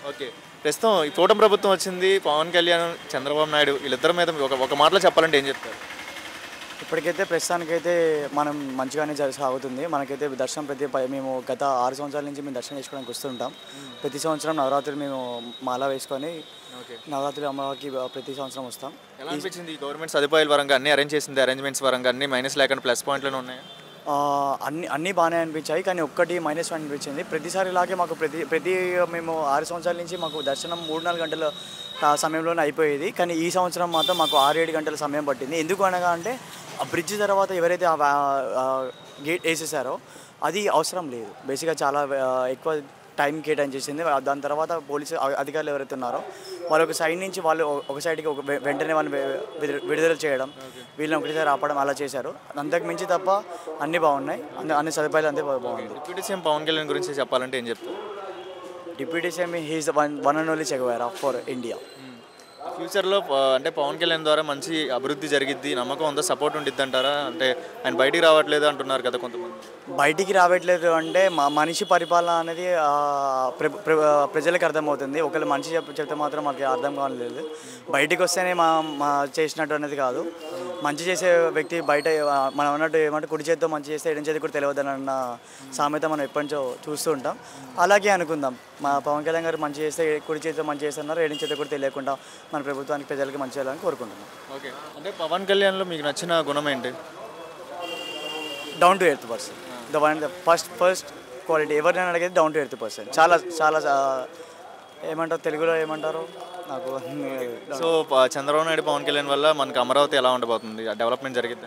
Okay. ప్రస్తుతం ఈ కూటమి ప్రభుత్వం వచ్చింది. పవన్ కళ్యాణ్, చంద్రబాబు నాయుడు వీళ్ళిద్దరి మీద ఒక మాటలో చెప్పాలంటే ఏం చెప్తారు? ఇప్పటికైతే ప్రస్తుతానికైతే మనం మంచిగానే సాగుతుంది. మనకైతే దర్శనం మేము గత 6 సంవత్సరాల నుంచి మేము దర్శనం చేసుకోవడానికి వస్తుంటాం. ప్రతి సంవత్సరం నవరాత్రులు మేము మాల వేసుకొని నవరాత్రి అమ్మవారికి ప్రతి సంవత్సరం వస్తాం. ఎలా అనిపించింది? గవర్నమెంట్ సదుపాయాల పరంగా అన్ని అరేంజ్ చేసింది, అరేంజ్మెంట్స్ పరంగా అన్ని మైనస్ లేకుండా ప్లస్ పాయింట్లోనే ఉన్నాయా? అన్నీ బాగానే అనిపించాయి, కానీ ఒక్కటి మైనస్ అనిపించింది. ప్రతిసారి ఇలాగే మాకు ప్రతి మేము 6 సంవత్సరాల నుంచి మాకు దర్శనం 3-4 గంటల సమయంలోనే అయిపోయేది. కానీ ఈ సంవత్సరం మాత్రం మాకు 6-7 గంటల సమయం పట్టింది. ఎందుకు అనగా అంటే ఆ బ్రిడ్జ్ తర్వాత ఎవరైతే గేట్ వేసేసారో అది అవసరం లేదు. బేసిక్గా చాలా ఎక్కువ టైం కేటాయించేసింది. దాని తర్వాత పోలీసు అధికారులు ఎవరైతే ఉన్నారో వాళ్ళు ఒక సైడ్ నుంచి వాళ్ళు ఒక సైడ్కి వెంటనే వాళ్ళు విడుదల చేయడం, వీళ్ళని ఒకటిసారి ఆపడం అలా చేశారు. అంతకు మించి తప్ప అన్నీ బాగున్నాయి, అన్ని సదుపాయాలు అంతే బాగుంది. డిప్యూటీ సీఎం పవన్ కళ్యాణ్ గురించి చెప్పాలంటే ఏం చెప్తారు? Deputy CM he is one and only Che Guevara for India. ఫ్యూచర్లో అంటే పవన్ కళ్యాణ్ ద్వారా మంచి అభివృద్ధి జరిగిద్ది, నమ్మకం ఉందా, సపోర్ట్ ఉండిద్ది అంటారా? అంటే ఆయన బయటికి రావట్లేదు అంటున్నారు కదా కొంతమంది. బయటికి రావట్లేదు అంటే మనిషి పరిపాలన అనేది ప్రజలకు అర్థమవుతుంది. ఒకవేళ మనిషి చెప్తే మాత్రం మాకు అర్థం కావట్లేదు. బయటికి వస్తేనే మా చేసినట్టు అనేది కాదు. మంచి చేసే వ్యక్తి బయట మనం అన్నట్టు ఏమంటే కుడి చేతితో మంచి చేస్తే ఎడం చేతి కూడా తెలియదు అన్న సామెత మనం ఎప్పటి నుంచో చూస్తూ ఉంటాం. అలాగే అనుకుందాం, మా పవన్ కళ్యాణ్ గారు మంచి చేస్తే కుడి చేతితో మంచి చేస్తున్నారు, ఎడం చేతి కూడా తెలియకుండా మన ప్రభుత్వానికి ప్రజలకి మంచి చేయాలని కోరుకుంటున్నాం. ఓకే. అంటే పవన్ కళ్యాణ్లో మీకు నచ్చిన గుణం ఏంటి? Down to earth person. First quality ఎవరినైనా అడిగేది డౌన్ టు ఎర్త్ పర్సన్. చాలా చాలా ఏమంటారు తెలుగులో ఏమంటారు నాకు. సో చంద్రబాబు నాయుడు, పవన్ కళ్యాణ్ వల్ల మనకు అమరావతి ఎలా ఉండబోతుంది? డెవలప్మెంట్ జరిగిద్ది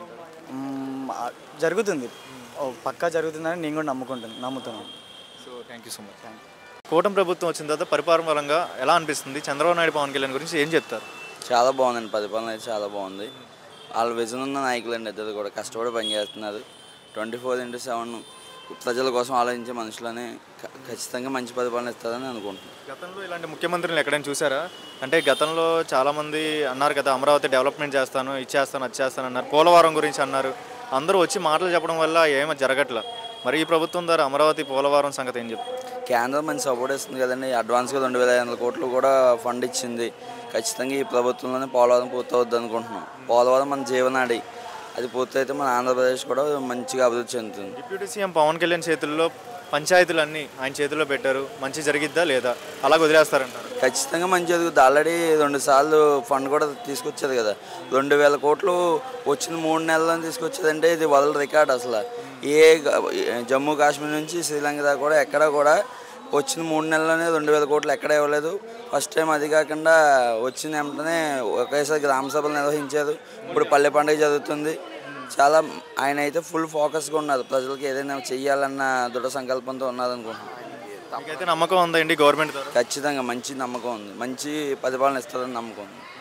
జరుగుతుంది, పక్కా జరుగుతుందని నేను కూడా నమ్ముతున్నాను. So thank you so much. కూటమి ప్రభుత్వం వచ్చిన తర్వాత పరిపాలన పరంగా ఎలా అనిపిస్తుంది? చంద్రబాబు నాయుడు, పవన్ కళ్యాణ్ గురించి ఏం చెప్తారు? చాలా బాగుందండి, పరిపాలన అయితే చాలా బాగుంది. వాళ్ళ విజన్ ఉన్న నాయకులండి, ఇద్దరు కూడా కష్టపడి పనిచేస్తున్నారు. 24/7 ప్రజల కోసం ఆలోచించే మనుషులని ఖచ్చితంగా మంచి పరిపాలన ఇస్తారని అనుకుంటున్నాను. గతంలో ఇలాంటి ముఖ్యమంత్రిని ఎక్కడైనా చూసారా? అంటే గతంలో చాలామంది అన్నారు కదా, అమరావతి డెవలప్మెంట్ చేస్తాను, ఇచ్చేస్తాను, అది చేస్తాను అన్నారు. పోలవరం గురించి అన్నారు. అందరూ వచ్చి మాటలు చెప్పడం వల్ల ఏమీ జరగట్లా. మరి ఈ ప్రభుత్వం ద్వారా అమరావతి, పోలవరం సంగతి ఏం చెప్తారు? కేంద్రం మంచి సపోర్ట్ ఇస్తుంది కదండి. అడ్వాన్స్గా 2,500 కోట్లు కూడా ఫండ్ ఇచ్చింది. ఖచ్చితంగా ఈ ప్రభుత్వంలోనే పోలవరం పూర్తవుద్ది అనుకుంటున్నాం. పోలవరం మన జీవనాడి, అది పూర్తయితే మన ఆంధ్రప్రదేశ్ కూడా మంచిగా అభివృద్ధి చెందుతుంది. డిప్యూటీ సీఎం పవన్ కళ్యాణ్ చేతుల్లో పంచాయతీలన్నీ ఆయన చేతుల్లో పెట్టారు, మంచి జరిగిద్దా లేదా? అలా వదిలేస్తారంటారు? ఖచ్చితంగా మంచి జరుగుతుంది. ఆల్రెడీ 2 సార్లు ఫండ్ కూడా తీసుకొచ్చేది కదా. 2,000 కోట్లు వచ్చిన 3 నెలల్లో తీసుకొచ్చేదంటే ఇది వరల్డ్ రికార్డ్. అసలు జమ్మూ కాశ్మీర్ నుంచి శ్రీలంక దాకా కూడా ఎక్కడ కూడా వచ్చిన 3 నెలల్లోనే 2,000 కోట్లు ఎక్కడ ఇవ్వలేదు. First time. అది కాకుండా వచ్చిన వెంటనే ఒకేసారి గ్రామ సభలు నిర్వహించారు. ఇప్పుడు పల్లె పండుగ జరుగుతుంది. చాలా ఆయన అయితే ఫుల్ ఫోకస్గా ఉన్నారు. ప్రజలకు ఏదైనా చెయ్యాలన్న దృఢ సంకల్పంతో ఉన్నారనుకుంటున్నాను. నమ్మకం ఉందండి గవర్నమెంట్? ఖచ్చితంగా మంచి నమ్మకం ఉంది, మంచి పరిపాలన ఇస్తారని నమ్మకం ఉంది.